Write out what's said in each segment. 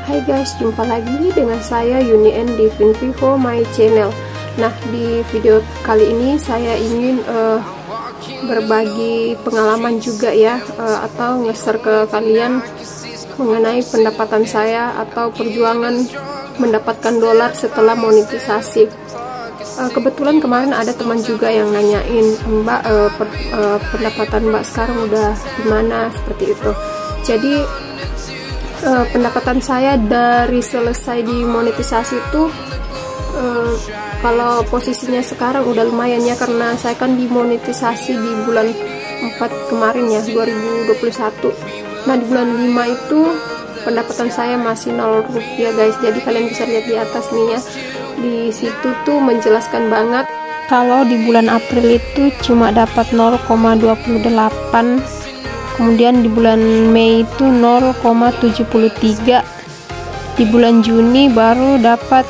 Hai guys, jumpa lagi dengan saya Yuni N di Finvivo My Channel. Nah, di video kali ini saya ingin berbagi pengalaman juga ya, atau nge-share ke kalian mengenai pendapatan saya atau perjuangan mendapatkan dolar setelah monetisasi. Kebetulan kemarin ada teman juga yang nanyain, Mbak, pendapatan Mbak sekarang udah gimana, seperti itu. Jadi pendapatan saya dari selesai dimonetisasi itu, kalau posisinya sekarang udah lumayan ya, karena saya kan dimonetisasi di bulan 4 kemarin ya, 2021. Nah, di bulan 5 itu pendapatan saya masih 0 rupiah guys. Jadi kalian bisa lihat di atas nih ya, di situ tuh menjelaskan banget kalau di bulan April itu cuma dapat 0,28, kemudian di bulan Mei itu 0,73, di bulan Juni baru dapat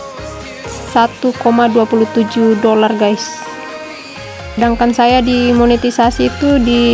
1,27 dolar guys. Sedangkan saya dimonetisasi itu di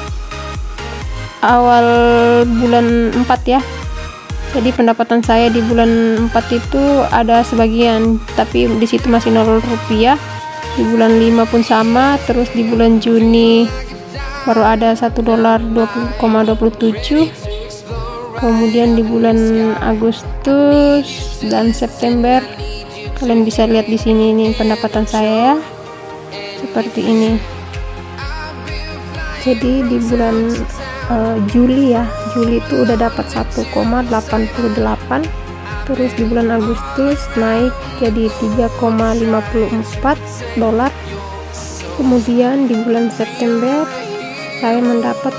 awal bulan 4 ya. Jadi pendapatan saya di bulan 4 itu ada sebagian, tapi di situ masih 0 rupiah. Di bulan 5 pun sama, terus di bulan Juni baru ada 1 dolar 20,27. Kemudian di bulan Agustus dan September kalian bisa lihat di sini nih pendapatan saya ya, seperti ini. Jadi di bulan Juli ya, Juli itu udah dapat 1,88, terus di bulan Agustus naik jadi 3,54 dolar. Kemudian di bulan September saya mendapat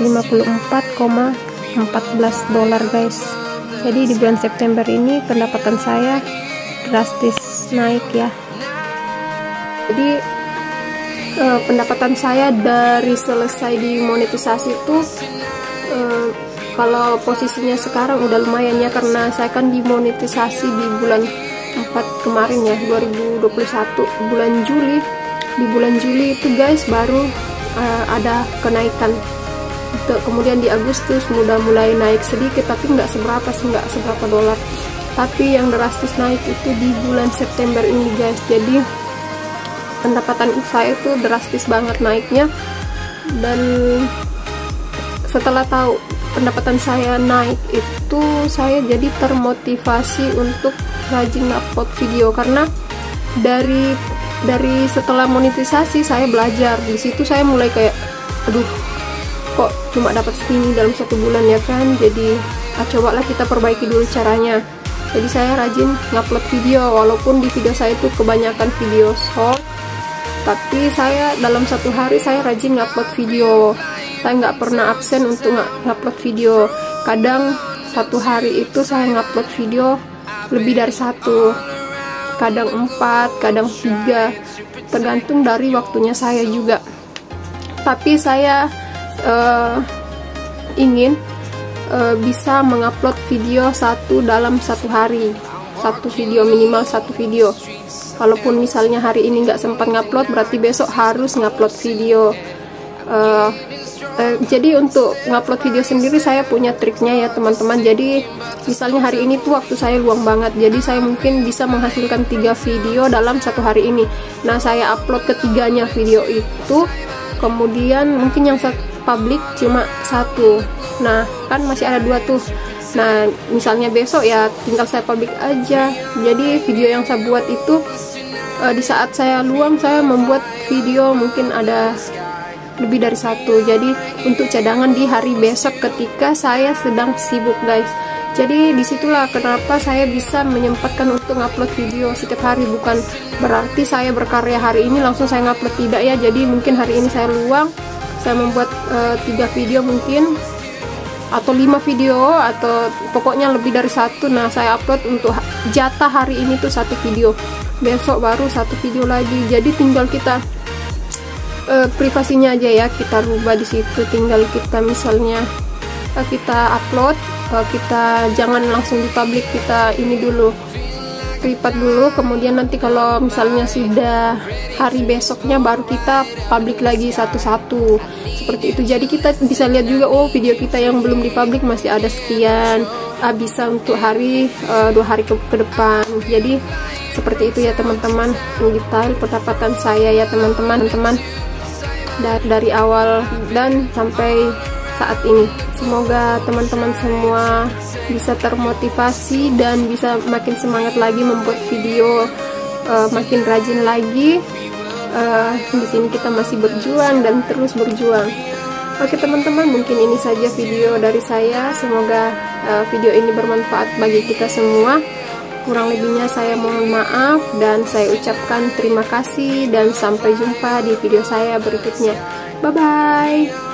54,14 dolar guys. Jadi di bulan September ini pendapatan saya drastis naik ya. Jadi pendapatan saya dari selesai dimonetisasi itu, kalau posisinya sekarang udah lumayan ya, karena saya kan dimonetisasi di bulan 4 kemarin ya, 2021 bulan Juli. Di bulan Juli itu guys baru ada kenaikan. Kemudian di Agustus udah mulai naik sedikit, tapi nggak seberapa dolar. Tapi yang drastis naik itu di bulan September ini guys. Jadi pendapatan saya itu drastis banget naiknya. Dan setelah tahu pendapatan saya naik itu, saya jadi termotivasi untuk rajin upload video, karena dari setelah monetisasi saya belajar. Di situ saya mulai kayak, aduh, kok cuma dapat segini dalam 1 bulan ya kan. Jadi cobalah kita perbaiki dulu caranya. Jadi saya rajin ngupload video, walaupun di video saya itu kebanyakan video short, tapi saya dalam 1 hari saya rajin ngupload video. Saya nggak pernah absen untuk ngupload video. Kadang 1 hari itu saya ngupload video lebih dari 1, kadang 4, kadang 3, tergantung dari waktunya saya juga. Tapi saya ingin bisa mengupload video 1 dalam 1 hari, 1 video, minimal 1 video. Kalaupun misalnya hari ini nggak sempat ngupload, berarti besok harus ngupload video. Jadi untuk ngupload video sendiri saya punya triknya ya teman-teman. Jadi misalnya hari ini tuh waktu saya luang banget, jadi saya mungkin bisa menghasilkan 3 video dalam 1 hari ini. Nah, saya upload ketiganya video itu, kemudian mungkin yang publik cuma 1. Nah, kan masih ada 2 tuh. Nah, misalnya besok ya tinggal saya publik aja. Jadi video yang saya buat itu di saat saya luang, saya membuat video mungkin ada lebih dari 1. Jadi untuk cadangan di hari besok ketika saya sedang sibuk guys. Jadi disitulah kenapa saya bisa menyempatkan untuk ngupload video setiap hari. Bukan berarti saya berkarya hari ini langsung saya ngupload, tidak ya. Jadi mungkin hari ini saya luang, saya membuat 3 video mungkin, atau 5 video, atau pokoknya lebih dari 1. Nah, saya upload untuk jatah hari ini tuh 1 video, besok baru 1 video lagi. Jadi tinggal kita privasinya aja ya kita rubah di situ. Tinggal kita misalnya kita upload, kita jangan langsung di publik, kita ini dulu, lipat dulu, kemudian nanti kalau misalnya sudah hari besoknya baru kita publik lagi satu-satu, seperti itu. Jadi kita bisa lihat juga, oh video kita yang belum dipublik masih ada sekian, bisa untuk hari 2 hari ke depan. Jadi seperti itu ya teman-teman, detail pendapatan saya ya teman-teman dari awal dan sampai saat ini. Semoga teman-teman semua bisa termotivasi dan bisa makin semangat lagi membuat video, makin rajin lagi. Di sini kita masih berjuang dan terus berjuang. Oke teman-teman, mungkin ini saja video dari saya. Semoga video ini bermanfaat bagi kita semua. Kurang lebihnya saya mohon maaf dan saya ucapkan terima kasih dan sampai jumpa di video saya berikutnya. Bye bye.